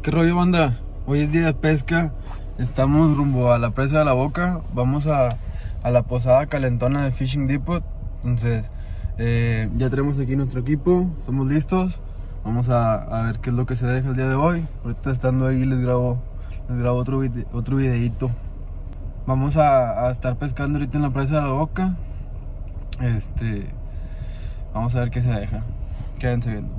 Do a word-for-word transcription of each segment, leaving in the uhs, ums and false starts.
¿Qué rollo, banda? Hoy es día de pesca. Estamos rumbo a la presa de la Boca. Vamos a, a la posada calentona de Fishing Depot. Entonces, eh, ya tenemos aquí nuestro equipo. Estamos listos. Vamos a, a ver qué es lo que se deja el día de hoy. Ahorita estando ahí les grabo, les grabo otro, vide, otro videito. Vamos a, a estar pescando ahorita en la presa de la Boca. Este, vamos a ver qué se deja. Quédense viendo.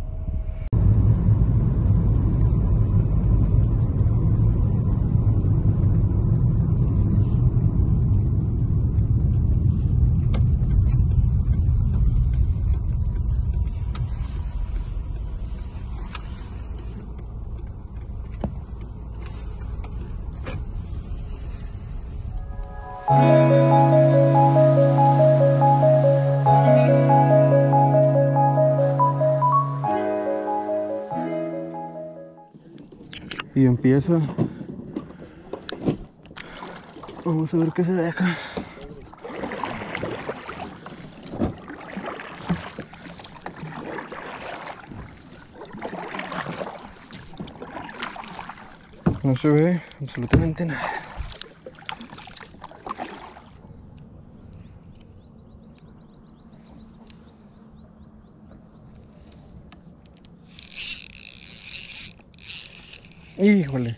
Y empieza. Vamos a ver qué se deja. No se ve absolutamente nada. Híjole.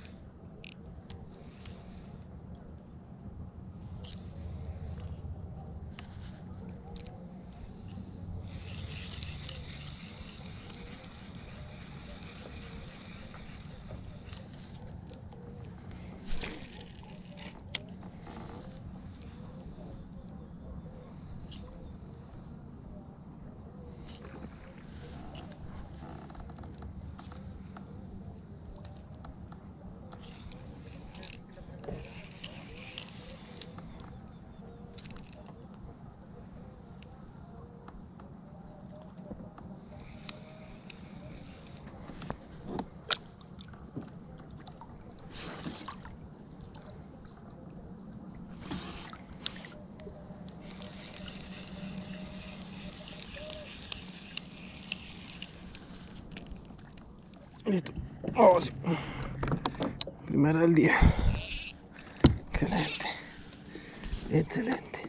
Listo. Oh, sí. Primera del día. Excelente. Excelente.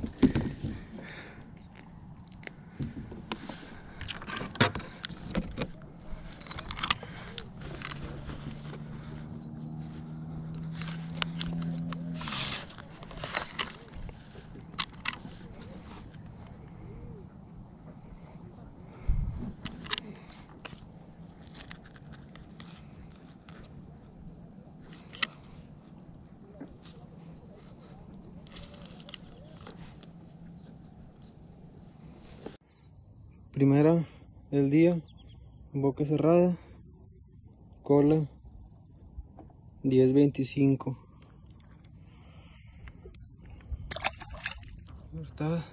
Primera del día, boca cerrada, cola diez veinticinco. ¿Verdad?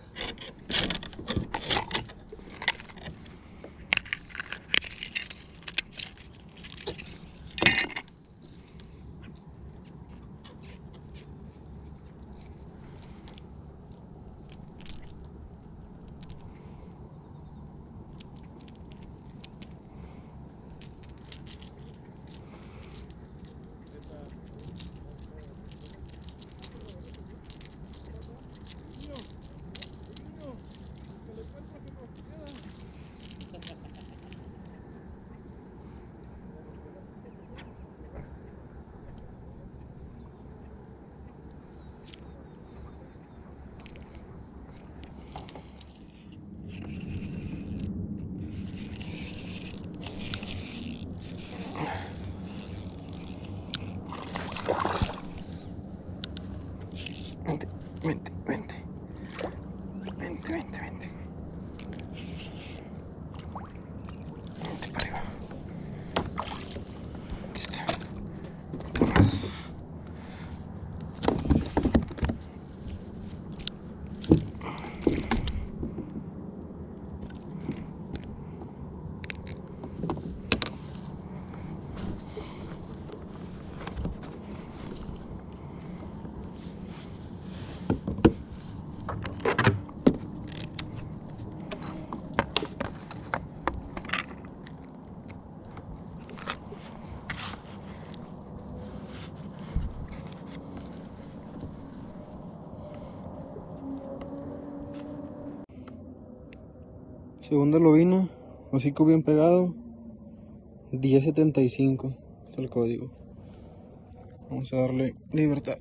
Segunda lobina, hocico bien pegado, diez setenta y cinco es el código. Vamos a darle libertad.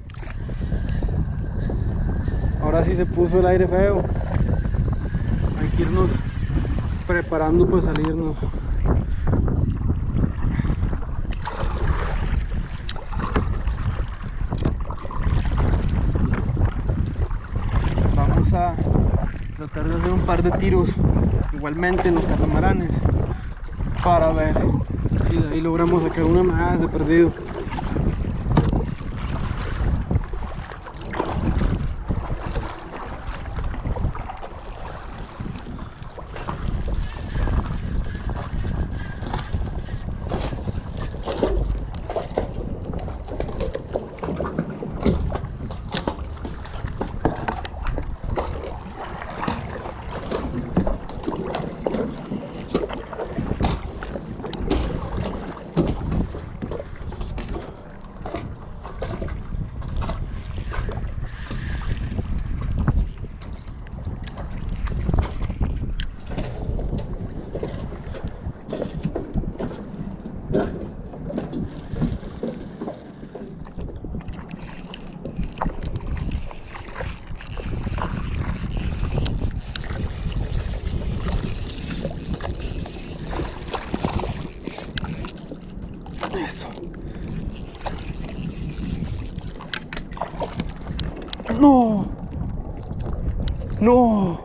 Ahora sí se puso el aire feo. Hay que irnos preparando para salirnos. Vamos a tratar de hacer un par de tiros igualmente en los catamaranes para ver si de ahí logramos sacar una más de perdido. Eso. No. No.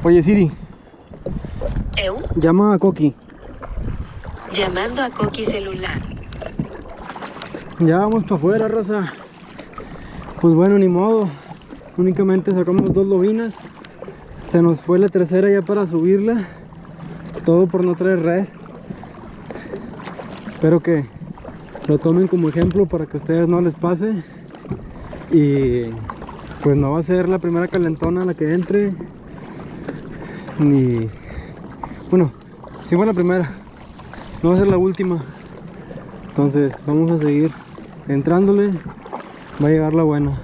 Oye, Siri. ¿Eu? Llama a Coqui. Llamando a Coqui celular. Ya vamos para afuera, raza. Pues bueno, ni modo. Únicamente sacamos dos lobinas. Se nos fue la tercera ya para subirla. Todo por no traer red. Espero que lo tomen como ejemplo para que a ustedes no les pase. Y pues no va a ser la primera calentona la que entre. Ni... Bueno, sí fue la primera. No va a ser la última. Entonces vamos a seguir entrándole. Va a llegar la buena.